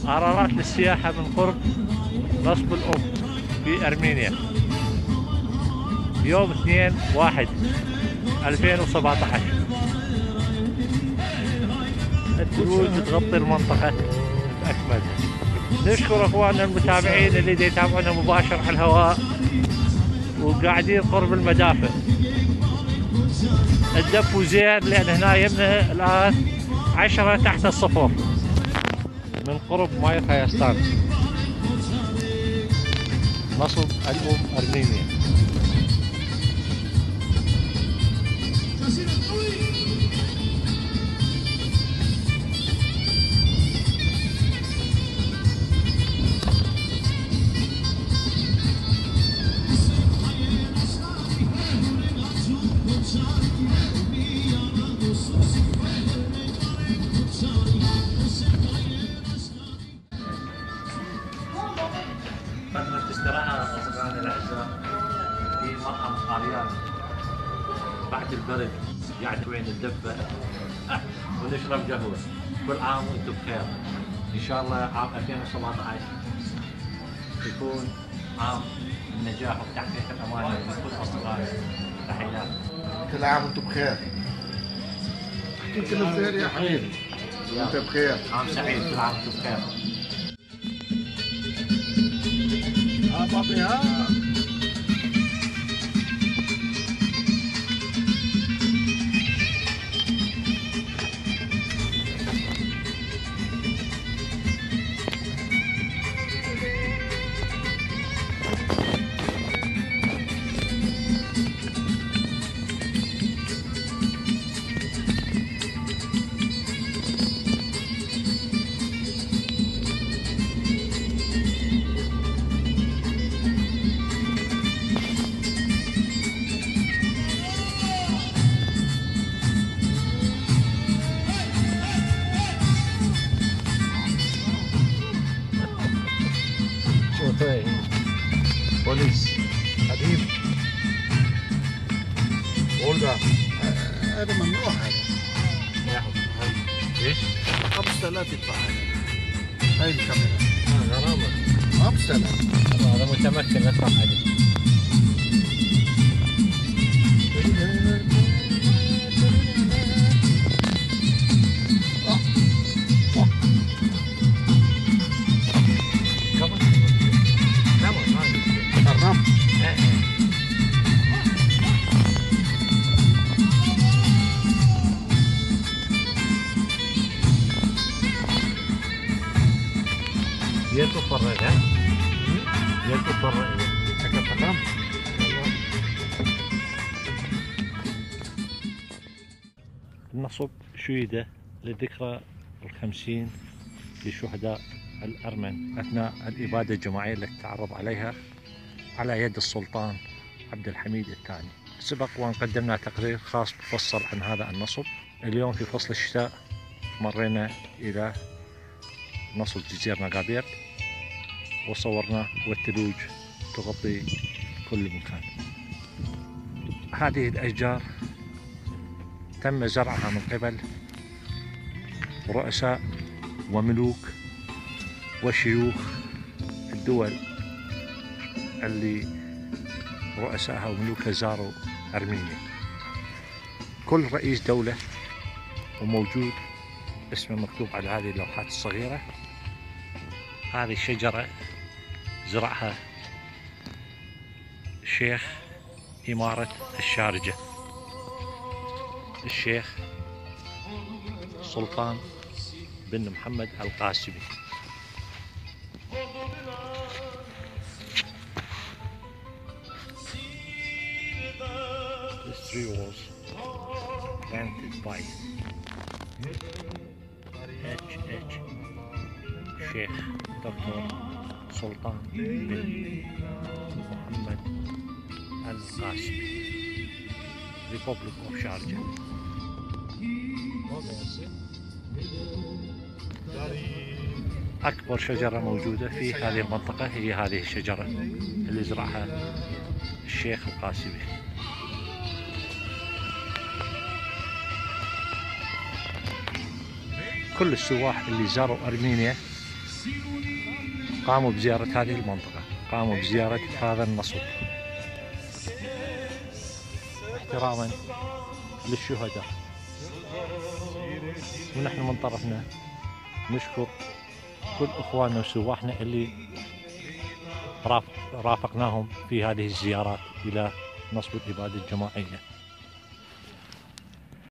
قرارات للسياحة من قرب نصب الأم في أرمينيا يوم 2/1/2017. الثلوج تغطي المنطقة بأكملها. نشكر اخواننا المتابعين اللي يتابعونا مباشر على الهواء وقاعدين قرب المدافع. الدفوا زين لان هنا يمنا الان 10 تحت الصفر من قرب ماي خيستان نصب الأم أرمينيا. فترة استراحة أصدقائنا الأعزاء في مطعم قريان بعد البرد قاعد وين الدفة ونشرب قهوة. كل عام وأنتم بخير. إن شاء الله عام 2017 يكون عام النجاح وتحقيق الأمانة لكل أصدقائنا. تحيات. كل عام وأنتم بخير. أنت بخير يا حبيبي. وأنت بخير. عام سعيد. كل عام وأنتم بخير. بابي ها بوليس حبيب اولجا هذا ممنوع هذا. ايش؟ 5000 يدفع هاي الكاميرا. غرامة 5000. هذا متمكن ادفع عليه. Dia tuh pernah kan? Dia tuh pernah ya. Cakap takam. النصب شيدة لذكرى 50 لشهداء الأرمن أثناء الإبادة الجماعية التي تعرض عليها على يد السلطان عبد الحميد الثاني. سبق وأن قدمنا تقرير خاص مفصل عن هذا النصب. اليوم في فصل الشتاء مرينا إلى نصب جزيرة نقابير وصورنا والثلوج تغطي كل مكان. هذه الأشجار تم زرعها من قبل رؤساء وملوك وشيوخ الدول اللي رؤسائها وملوكها زاروا أرمينيا. كل رئيس دولة وموجود اسمه مكتوب على هذه اللوحات الصغيرة. هذه الشجرة زرعها شيخ إمارة الشارجة الشيخ سلطان بن محمد القاسمي. This tree was planted by H.H. Sheikh Dr. Sultan bin Muhammad Al-Qasimi, Republic of Sharjah. أكبر شجرة موجودة في هذه المنطقة هي هذه الشجرة اللي زرعها الشيخ القاسمي. كل السواح اللي زاروا أرمينيا قاموا بزيارة هذه المنطقة، قاموا بزيارة هذا النصب احتراما للشهداء. ونحن من طرفنا نشكر كل اخواننا وسواحنا اللي رافقناهم في هذه الزيارات الى نصب الاباده الجماعيه.